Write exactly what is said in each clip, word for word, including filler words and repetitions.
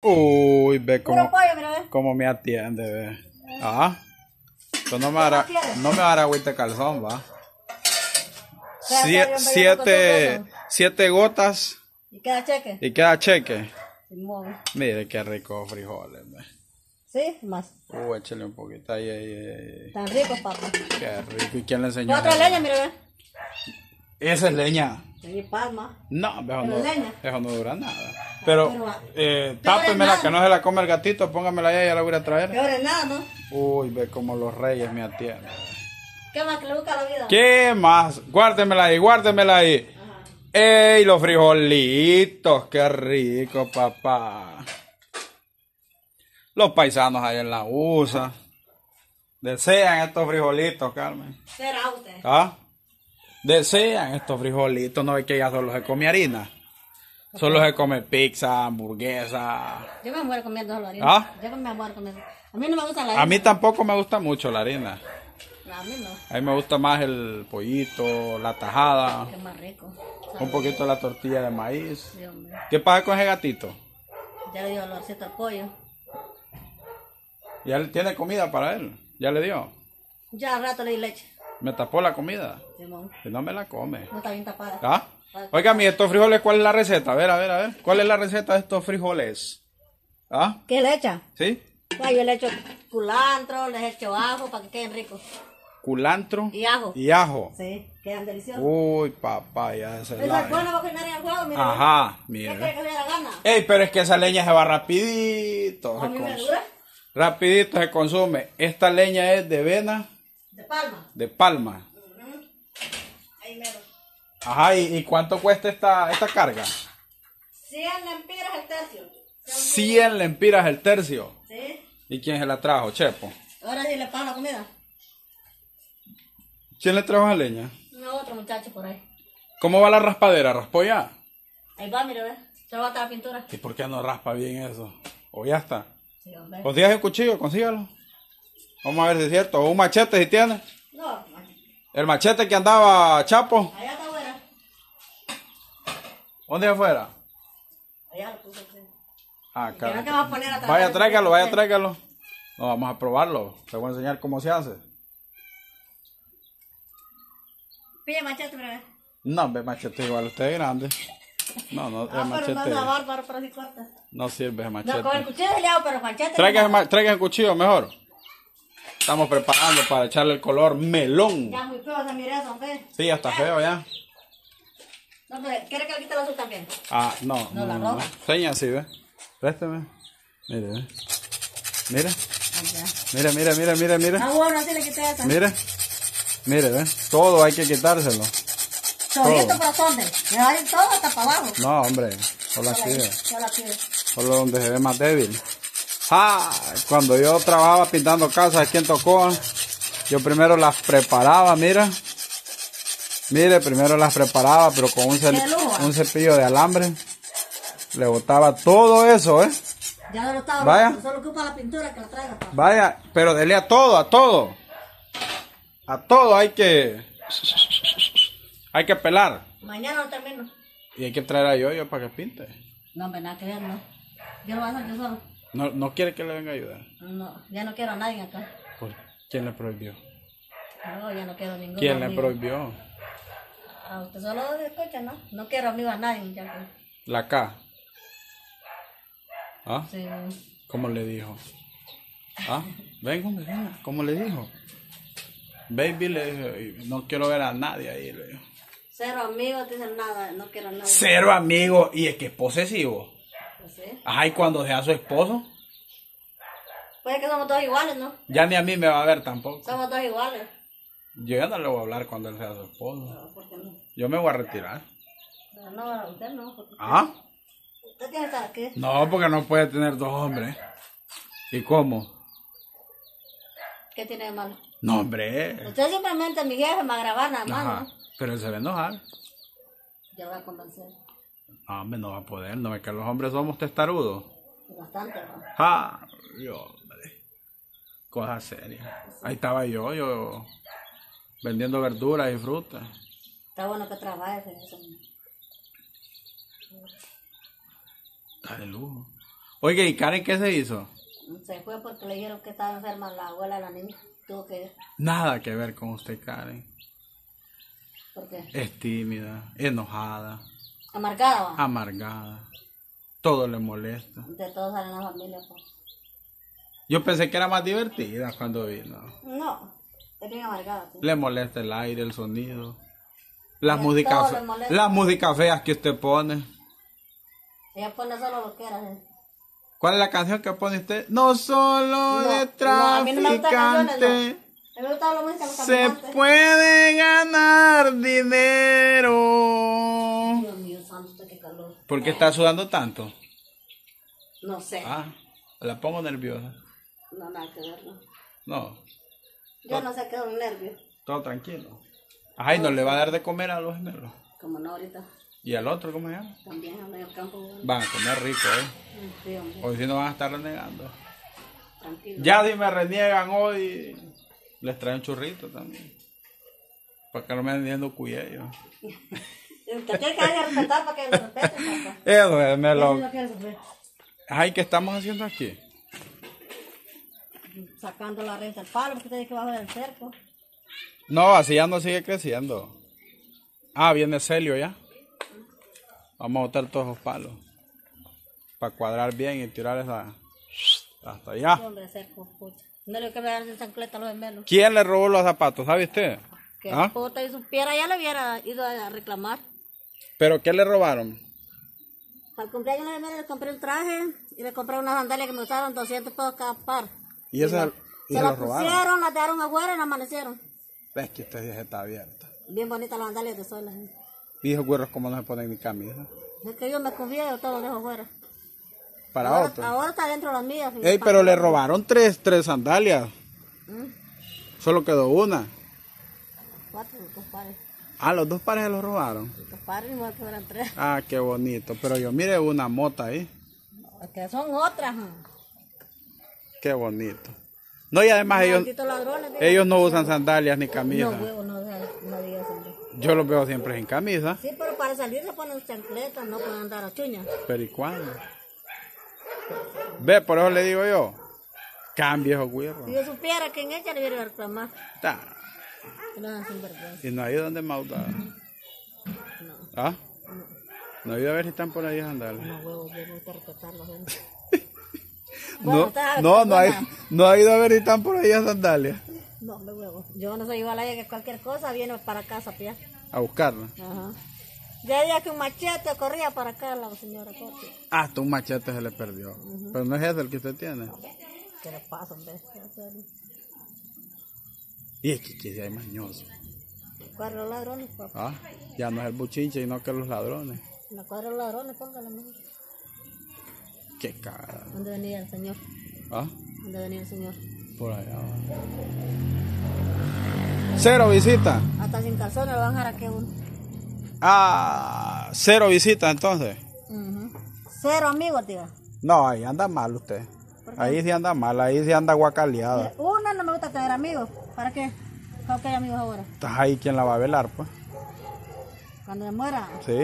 Uy, ve Puro cómo, pollo, mira, ve. cómo me atiende, ve. Ah, tú no me hará, no me hará agüita de calzón, va. Queda Sie- pollo, siete, con siete gotas Y queda cheque. y queda cheque. Simón. Mire qué rico frijoles, ve. ¿Sí? Más. Uh, échale un poquito ahí, ahí, ahí. Tan ricos, papá. Qué rico. ¿Y quién le enseñó? Otra a- leña, mira, ve. Esa es leña. Y palma. No, eso Pero no, leña. eso no dura nada. Pero, Pero, eh, pero es tápemela nada. que no se la come el gatito, póngamela allá y ya la voy a traer. Peor es nada, ¿no? Uy, ve como los reyes me atienden. ¿Qué más que le busca la vida? ¿Qué más? Guárdemela ahí, guárdemela ahí. Ajá. ¡Ey, los frijolitos! ¡Qué rico, papá! Los paisanos ahí en la U S A desean estos frijolitos, Carmen. Será usted. ¿Ah? Desean estos frijolitos. No ve que ya solo se come harina. Solo se come pizza, hamburguesa. Yo me muero comiendo la harina. ¿Ah? Yo me muero comiendo. A mí no me gusta la harina. A mí tampoco me gusta mucho la harina. No, a mí no. A mí me gusta más el pollito, la tajada, Es más rico. un poquito de la tortilla de maíz. Sí, hombre. ¿Qué pasa con ese gatito? Ya le dio olorcito al pollo. ¿Ya le tiene comida para él? ¿Ya le dio? Ya al rato le di leche. ¿Me tapó la comida? Simón. Que no me la come. No está bien tapada. ¿Ah? Oiga, mi estos frijoles, ¿cuál es la receta? A ver, a ver, a ver. ¿Cuál es la receta de estos frijoles? ¿Ah? ¿Qué le echa? ¿Sí? Ay, yo le echo culantro, le echo ajo para que queden ricos. Culantro Y ajo. y ajo. Sí, quedan deliciosos. Uy, papá, ya ese Eso es bueno para cocinar en el huevo, mira. Ajá, ¿Qué mire. cree que le da gana? Ey, pero es que esa leña se va rapidito. ¿A Se mi cons- verdura? rapidito se consume. Esta leña es de vena De palma. de palma. Ahí mero. Ajá, ¿y, y cuánto cuesta esta, esta carga? cien lempiras el tercio. cien lempiras el tercio. Sí. ¿Y quién se la trajo, Chepo? Ahora sí le pago la comida. ¿Quién le trajo esa leña? No, otro muchacho por ahí. ¿Cómo va la raspadera? ¿Raspó ya? Ahí va, mira, ve. Se va a estar la pintura. ¿Y por qué no raspa bien eso? ¿O ya está? Sí, hombre. ¿Consigues el cuchillo? Consígalo. Vamos a ver si es cierto. ¿O un machete si tiene? No, El machete que andaba Chapo. allá está afuera. ¿Dónde afuera? Allá lo puse. Sí. Ah, ¿Qué va claro. a poner atrás? Vaya, tráigalo, vaya, tráigalo. No, vamos a probarlo. Te voy a enseñar cómo se hace. Pille machete, mira, ve. No, ve machete igual, usted es grande. No, no, el Ah, pero no machete es bárbaro, pero sí corta. no sirve ese No, con el machete. cuchillo se le hago, pero el machete. Traiga, no. el ma- traiga el cuchillo mejor. Estamos preparando para echarle el color melón. Ya muy feo se mira eso, ve. Sí, ya está feo ya. No, pero, ¿quiere que le quite el azul también? Ah, no, No, no, la no. no. roja. Seña así, ¿ve? Présteme. Mire, ve. Mire, Ah, ya. mire, mire, mire, mire, mire. Ah, bueno, así le quité esa. Mire. Mire, ve. Todo hay que quitárselo. Solito, todo. pero ¿dónde? Me va a ir todo hasta para abajo. No, hombre. Solo aquí, Solo ahí, ve. solo aquí. Solo donde se ve más débil. Ah, cuando yo trabajaba pintando casas aquí en Tocoa, yo primero las preparaba, mira. Mire, primero las preparaba, pero con un, cel- Qué lujo. un cepillo de alambre. Le botaba todo eso, ¿eh? Ya no lo estaba. Vaya. Solo ocupa la pintura que la traiga. pa. Vaya, pero dele a todo, a todo. A todo hay que... Hay que pelar. Mañana lo termino. Y hay que traer a yo para que pinte. No, hombre, nada que ver, no. Yo lo voy a hacer yo solo. No, no quiere que le venga a ayudar. No, ya no quiero a nadie acá. ¿Por quién le prohibió? No, ya no quiero ningún ¿Quién le amigo. prohibió? A usted solo escucha, ¿no? No quiero amigos a nadie, ya que. La K. ¿Ah? Sí. ¿Cómo le dijo? ¿Ah? Venga, hombre, venga. ¿Cómo le dijo? Baby le dijo, no quiero ver a nadie ahí. Le dijo. Cero amigos, dicen nada, no quiero a nadie. Cero amigos. Y es que es posesivo. Pues sí. Ajá, y cuando sea su esposo, Puede que somos todos iguales, ¿no? ya ni a mí me va a ver tampoco. Somos todos iguales. Yo ya no le voy a hablar cuando él sea su esposo. No, ¿por qué no? Yo me voy a retirar. No, no, usted no. Porque ¿Ah? usted tiene que estar aquí. No, porque no puede tener dos hombres. ¿Y cómo? ¿Qué tiene de malo? No, hombre. Usted simplemente, mi jefe, me va a grabar nada más, Ajá. ¿no? Pero él se va a enojar. Yo lo voy a convencer. No, hombre, no va a poder. No es que los hombres somos testarudos. Bastante, ¿no? Ah, yo, hombre. Cosas serias. Ahí estaba yo, yo vendiendo verduras y frutas. Está bueno que trabajes en eso. Está de lujo. Oye, ¿y Karen qué se hizo? Se fue porque le dijeron que estaba enferma la abuela de la niña. Tuvo que ir. Nada que ver con usted, Karen. ¿Por qué? Es tímida, enojada, Amargada, va. amargada. Todo le molesta. De todos salen la familia, pues. Yo pensé que era más divertida cuando vino. No, es bien amargada, sí. Le molesta el aire, el sonido. Las Y a músicas, todos fe- les molesta. las músicas feas que usted pone. Ella pone solo lo que era. ¿Sí? ¿Cuál es la canción que pone usted? No solo No, de no, a mí no me gustan canciones, traficante A mí me gusta la música de los se caminantes. puede ganar dinero. Dios mío, santo, qué calor. ¿Por qué está sudando tanto? No sé. Ah, la pongo nerviosa. No, nada que ver, no. No, Yo no sé qué es un nervio. todo tranquilo. Ay, no le va a dar de comer a los gemelos. Como no ahorita. ¿Y al otro cómo se llama? También ando en el campo. Bueno. Van a comer rico, ¿eh? Sí, hombre. Hoy si no van a estar renegando. Tranquilo. Ya si me reniegan hoy, les traen un churrito también. Para que no me anden diciendo cuyello. Usted tiene que respetar para que lo respeten, papá. Eso es, me Eso lo... es lo que es, hombre. Ay, ¿qué estamos haciendo aquí? Sacando la red del palo, porque usted dice que bajo del cerco. No, así ya no sigue creciendo. Ah, viene Celio ya. Vamos a botar todos los palos. Para cuadrar bien y tirar esa... Hasta allá. Sí, hombre, cerco, pucha. No le que me dan en chancleta a los gemelos. ¿Quién le robó los zapatos? ¿Sabe usted? Que ¿Ah? puta y supiera, ya le hubiera ido a reclamar. ¿Pero qué le robaron? Para el cumpleaños de los gemelos le compré un traje y le compré unas sandalias que me gustaron doscientos pesos cada par. ¿Y esas y Se se las los robaron? pusieron, las dejaron afuera y las amanecieron. Es que usted ya está abierta. Bien bonitas las sandalias de sola. Dijo güeros como no se ponen ni camisa. Es que yo me confío, yo todo lo dejo afuera. Para Ahora, otro. ahora está dentro las mías. Ey, pero le robaron tres, tres sandalias. ¿Mm? Solo quedó una. Cuatro, dos pares. Ah, los dos pares se los robaron. Dos pares, no que eran tres. Ah, qué bonito. Pero yo mire una mota ahí. Es que son otras. ¿Mm? Qué bonito. No, y además ellos, Malditos ladrones. digo. ellos no usan sandalias ni No, camisas. huevo, no, no digas eso. Yo los veo siempre sin camisa. Sí, pero para salir se ponen chancletas, no pueden andar a chuñas. Pero ¿y cuándo? Ve, por eso le digo yo. Cambie esos güirros. Si yo supiera que en ella le hubiera reclamar. Ta. No es sinvergüenza. Y no ha ido donde Mauda. No, ¿Ah? No ha ido a ver si están por ahí a sandalias. no, huevo, yo me gusta respetarlo, gente. No, Bueno, está- no, no, hay, buena. no ha ido a ver si están por ahí a sandalias. No, me huevo. Yo no soy igual a ella que cualquier cosa viene para casa, pía. A buscarla. Ajá. Ya día que un machete corría para acá la señora Coti. Ah, hasta un machete se le perdió. Pero no es ese el que usted tiene. ¿Qué le pasa, hombre? Y es que aquí sí hay mañoso. Cuadra los ladrones, papá. Ah, ya no es el buchinche, sino que los ladrones. En la cuadra los ladrones, póngale mejor. Qué cara. ¿Dónde venía el señor? Ah, ¿Dónde venía el señor? por allá. Cero visita. Hasta sin calzones lo van a dejar aquí a uno. Ah, cero visita entonces. Ujú. Cero amigos, tía. No, ahí anda mal usted. Ahí sí anda mal, ahí sí anda guacaleada. Una no me gusta tener amigos. ¿Para qué? ¿Para qué hay amigos ahora? Estás ahí, ¿quién la va a velar, pues? Cuando me muera, Sí.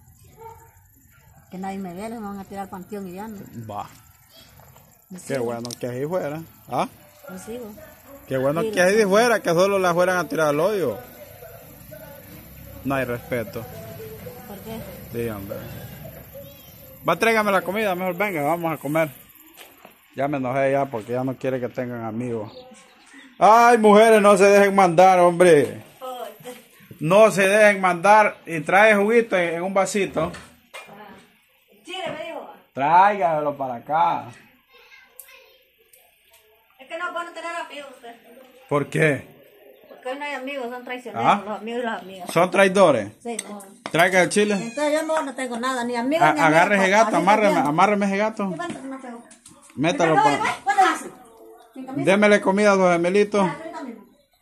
que nadie me vea, me van a tirar al panteón y ya no. Va. Me Qué sigo, bueno que así fuera. ¿Ah? me sigo. Qué bueno Sí, que así fuera, que solo la fueran a tirar al hoyo. No hay respeto. ¿Por qué? Sí, hombre. Va, tráigame la comida, mejor venga, vamos a comer. Ya me enojé ya porque ya no quiere que tengan amigos. Ay, mujeres, no se dejen mandar, hombre. No se dejen mandar. Y trae juguito en, en un vasito. Chile, me dijo. Tráigamelo para acá. Es que no es bueno tener amigos usted. ¿Por qué? Porque hoy no hay amigos, son traicioneros, ¿Ah? los amigos y las amigas. ¿Son traidores? Sí, no. Traiga el chile. Entonces yo no, no tengo nada, ni amigos ni A- amigas. agarre ese pues, gato, así amárreme, te amárreme ese gato. entiendo. ¿Qué pasa que no pego? Métalo ¿Me para. pego, ¿cuándo hace? ¿Sin camisa? Démele comida a los gemelitos. Ah, ahorita mismo.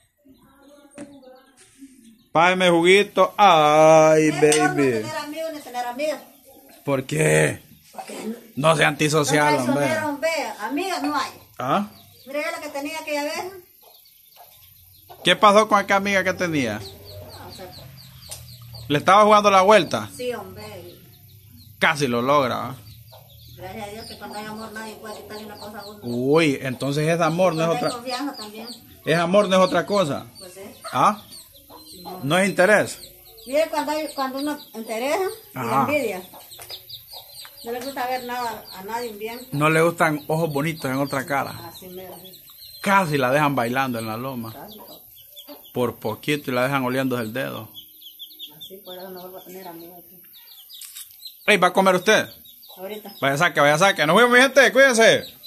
Págame juguito. Ay, Es mejor no baby. tener amigos ni tener amigas. ¿Por qué? Porque No sea son antisocial, hombre. traicioneros, hombre. Amigas no hay. ¿Ah? Mira yo la que tenía aquella vez. ¿Qué pasó con aquella amiga que tenía? No sé. ¿Le estaba jugando la vuelta? Sí, hombre. Casi lo logra. ¿ah? Gracias a Dios que cuando hay amor nadie puede quitarle una cosa a uno. Uy, entonces es amor, no es Cuando hay otra... confianza también. Es amor, no es otra cosa. Pues sí. ¿Ah? No. No es interés. Mire cuando, hay, cuando uno interesa y Ajá. la envidia. No le gusta ver nada a nadie bien. No le gustan ojos bonitos en otra cara. Así mero. Sí. Casi la dejan bailando en la loma. Casi todo. Por poquito y la dejan oliendo el dedo. Así por eso no vuelvo a tener amigos aquí. Ey, ¿va a comer usted? Ahorita. Vaya saque, vaya saque. Nos vemos, mi gente. Cuídense.